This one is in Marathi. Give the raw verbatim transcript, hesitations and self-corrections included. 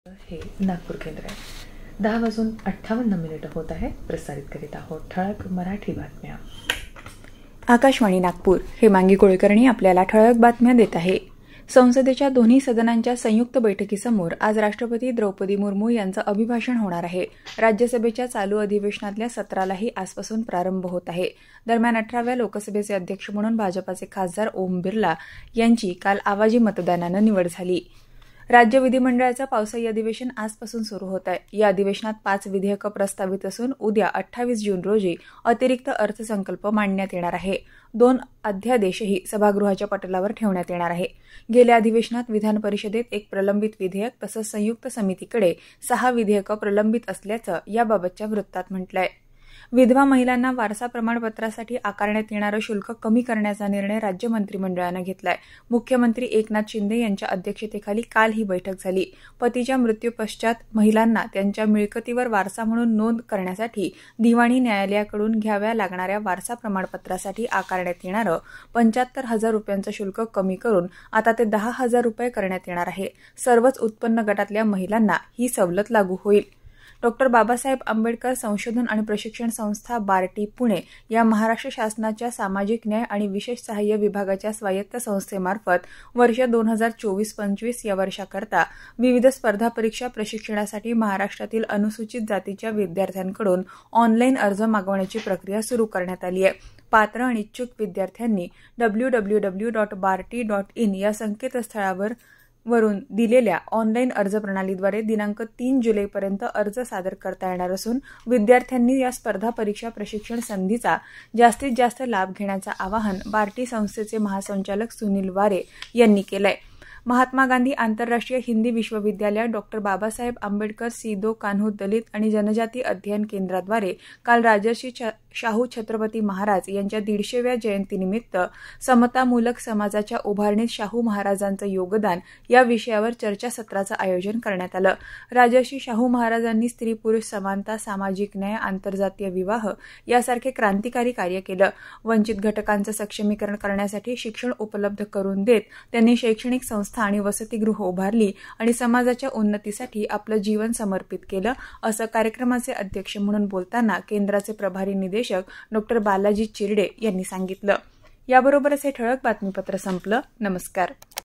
हे नागपूर केंद्र आहे. दहा वाजून अठ्ठावन्न मिनिटं होत आहे. प्रसारित करीत आहोत ठळक मराठी बातम्या. आकाशवाणी नागपूर. हेमांगी कुलकर्णी आपल्याला ठळक बातम्या देत आहे. संसदेच्या दोन्ही सदनांच्या संयुक्त बैठकीसमोर आज राष्ट्रपती द्रौपदी मुर्मू यांचं अभिभाषण होणार आहे. राज्यसभेच्या चालू अधिवेशनातल्या सत्रालाही आजपासून प्रारंभ होत आहे. दरम्यान अठराव्या लोकसभेचे अध्यक्ष म्हणून भाजपाचे खासदार ओम बिर्ला यांची काल आवाजी मतदानानं निवड झाली. राज्य विधिमंडळाचं पावसाळी अधिवेशन आजपासून सुरू होत आहे. या अधिवेशनात पाच विधेयकं प्रस्तावित असून उद्या अठ्ठावीस जून रोजी अतिरिक्त अर्थसंकल्प मांडण्यात येणार आहे. दोन अध्यादेशही सभागृहाच्या पटलावर ठेवण्यात येणार आहे. गेल्या अधिवेशनात विधान परिषदेत एक प्रलंबित विधेयक तसंच संयुक्त समितीकडे सहा विधेयकं प्रलंबित असल्याचं याबाबतच्या वृत्तात म्हटलंय. विधवा महिलांना वारसा प्रमाणपत्रासाठी आकारण्यात येणारं शुल्क कमी करण्याचा निर्णय राज्य मंत्रिमंडळानं घेतलाय. मुख्यमंत्री एकनाथ शिंदे यांच्या अध्यक्षतेखाली काल ही बैठक झाली. पतीच्या मृत्यूपश्चात महिलांना त्यांच्या मिळकतीवर वारसा म्हणून नोंद करण्यासाठी दिवाणी न्यायालयाकडून घ्याव्या लागणाऱ्या वारसा प्रमाणपत्रासाठी आकारण्यात येणारं पंच्याहत्तर हजार रुपयांचं शुल्क कमी करून आता ते दहा हजार रुपये करण्यात येणार आहे. सर्वच उत्पन्न गटातल्या महिलांना ही सवलत लागू होईल. डॉक्टर बाबासाहेब आंबेडकर संशोधन आणि प्रशिक्षण संस्था बार्टी पुणे या महाराष्ट्र शासनाच्या सामाजिक न्याय आणि विशेष सहाय्य विभागाच्या स्वायत्त संस्थेमार्फत वर्ष दोन हजार चोवीस पंचवीस या वर्षाकरता विविध स्पर्धा परीक्षा प्रशिक्षणासाठी महाराष्ट्रातील अनुसूचित जातीच्या विद्यार्थ्यांकडून ऑनलाईन अर्ज मागवण्याची प्रक्रिया सुरू करण्यात आली आहे. पात्र आणि इच्छुक विद्यार्थ्यांनी W W W dot Barti dot in या संकेतस्थळावर वरून दिलेल्या ऑनलाईन अर्ज प्रणालीद्वारे दिनांक तीन जुलैपर्यंत अर्ज सादर करता येणार असून विद्यार्थ्यांनी या स्पर्धा परीक्षा प्रशिक्षण संधीचा जास्तीत जास्त लाभ घेण्याचं आवाहन बार्टी संस्थेचे महासंचालक सुनील वारे यांनी केलंय. महात्मा गांधी आंतरराष्ट्रीय हिंदी विश्वविद्यालय डॉक्टर बाबासाहेब आंबेडकर सिदो कान्हू दलित आणि जनजाती अध्ययन केंद्राद्वारे काल राजर्षी शाहू छत्रपती महाराज यांच्या दीडशेव्या जयंतीनिमित्त समतामूलक समाजाच्या उभारणीत शाहू महाराजांचं योगदान या विषयावर चर्चासत्राचं आयोजन करण्यात आलं. राजर्षी शाहू महाराजांनी स्त्री पुरुष समानता, सामाजिक न्याय, आंतरजातीय विवाह यासारखे क्रांतिकारी कार्य केलं. वंचित घटकांचं सक्षमीकरण करण्यासाठी शिक्षण उपलब्ध करून देत त्यांनी शैक्षणिक संस्था आणि वसतिगृह उभारली आणि समाजाच्या उन्नतीसाठी आपलं जीवन समर्पित केलं, असं कार्यक्रमाचे अध्यक्ष म्हणून बोलताना केंद्राचे प्रभारी निदेशक डॉक्टर बालाजी चिरडे यांनी सांगितलं. याबरोबरच हे ठळक बातमीपत्र संपलं. नमस्कार.